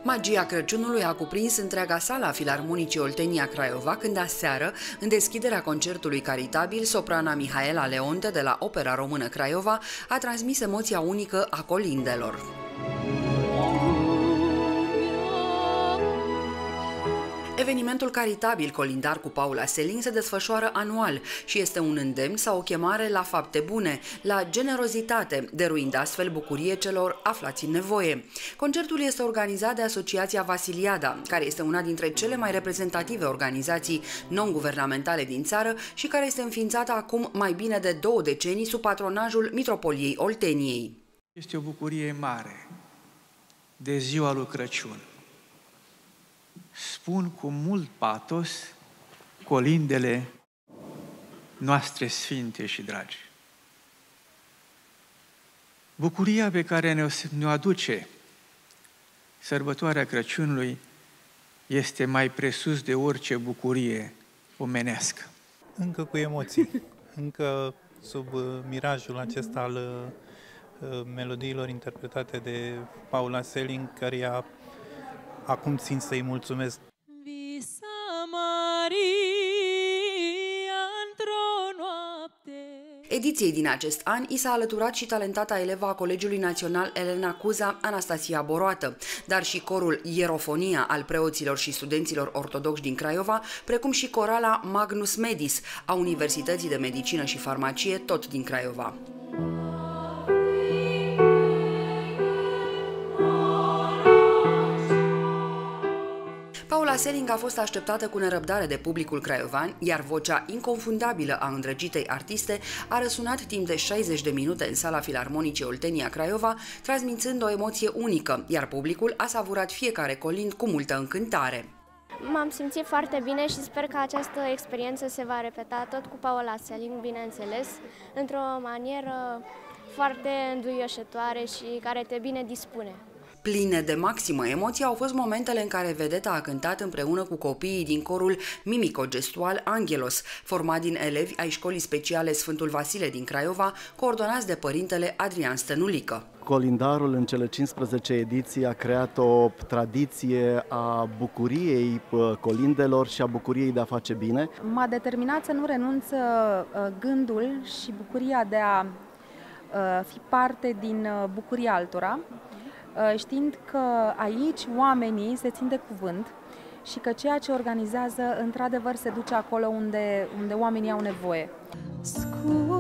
Magia Crăciunului a cuprins întreaga sală a Filarmonicii Oltenia Craiova, când aseară, în deschiderea concertului caritabil, soprana Mihaela Leonte de la Opera Română Craiova a transmis emoția unică a colindelor. Evenimentul caritabil Colindar cu Paula Selin se desfășoară anual și este un îndemn sau o chemare la fapte bune, la generozitate, dăruind astfel bucurie celor aflați în nevoie. Concertul este organizat de Asociația Vasiliada, care este una dintre cele mai reprezentative organizații non-guvernamentale din țară și care este înființată acum mai bine de 2 decenii sub patronajul Mitropoliei Olteniei. Este o bucurie mare de ziua lui Crăciun. Spun cu mult patos colindele noastre sfinte și dragi. Bucuria pe care ne-o aduce sărbătoarea Crăciunului este mai presus de orice bucurie omenească. Încă cu emoții, încă sub mirajul acesta al melodiilor interpretate de Paula Selin, căreia acum țin să-i mulțumesc. Ediției din acest an i s-a alăturat și talentata eleva a Colegiului Național Elena Cuza, Anastasia Boroată, dar și corul Ierofonia al preoților și studenților ortodoxi din Craiova, precum și corala Magnus Medis a Universității de Medicină și Farmacie, tot din Craiova. Paula Selin a fost așteptată cu nerăbdare de publicul craiovan, iar vocea inconfundabilă a îndrăgitei artiste a răsunat timp de 60 de minute în sala Filarmonicii Oltenia Craiova, transmițând o emoție unică, iar publicul a savurat fiecare colind cu multă încântare. M-am simțit foarte bine și sper că această experiență se va repeta tot cu Paula Selin, bineînțeles, într-o manieră foarte înduioșătoare și care te bine dispune. Pline de maximă emoție au fost momentele în care vedeta a cântat împreună cu copiii din corul mimico-gestual Angelos, format din elevi ai Școlii Speciale Sfântul Vasile din Craiova, coordonați de părintele Adrian Stănulică. Colindarul în cele 15 ediții a creat o tradiție a bucuriei colindelor și a bucuriei de a face bine. M-a determinat să nu renunț gândul și bucuria de a fi parte din bucuria altora, știind că aici oamenii se țin de cuvânt și că ceea ce organizează într-adevăr se duce acolo unde oamenii au nevoie.